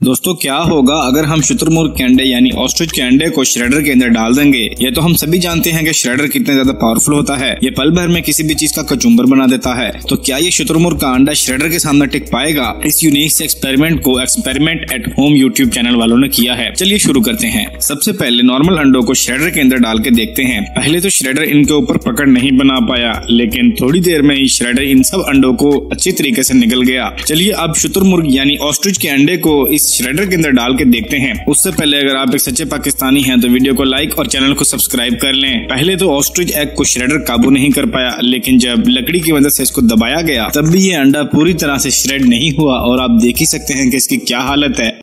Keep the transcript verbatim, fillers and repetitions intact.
दोस्तों क्या होगा अगर हम शुतुरमुर्ग के अंडे यानी ऑस्ट्रिच के अंडे को श्रेडर के अंदर डाल देंगे। ये तो हम सभी जानते हैं कि श्रेडर कितने ज्यादा पावरफुल होता है। ये पल भर में किसी भी चीज का कचुम्बर बना देता है। तो क्या ये शुतुरमुर्ग का अंडा श्रेडर के सामने टिक पाएगा? इस यूनिक से एक्सपेरिमेंट को experiment at home YouTube channel वालों ने किया है। चलिए शुरू करते हैं। सबसे पहले नॉर्मल अंडों को श्रेडर के अंदर डाल के देखते हैं। पहले तो श्रेडर इनके ऊपर पकड़ नहीं बना पाया, लेकिन थोड़ी देर में ही श्रेडर इन सब अंडों को अच्छी तरीके से निकल गया। चलिए अब शुतुरमुर्ग यानी ऑस्ट्रिच के अंडे को इस श्रेडर के अंदर डाल के देखते हैं। उससे पहले अगर आप एक सच्चे पाकिस्तानी हैं तो वीडियो को लाइक और चैनल को सब्सक्राइब कर लें। पहले तो ऑस्ट्रिच एग को श्रेडर काबू नहीं कर पाया, लेकिन जब लकड़ी की मदद से इसको दबाया गया तब भी ये अंडा पूरी तरह से श्रेड नहीं हुआ और आप देख ही सकते हैं कि इसकी क्या हालत है।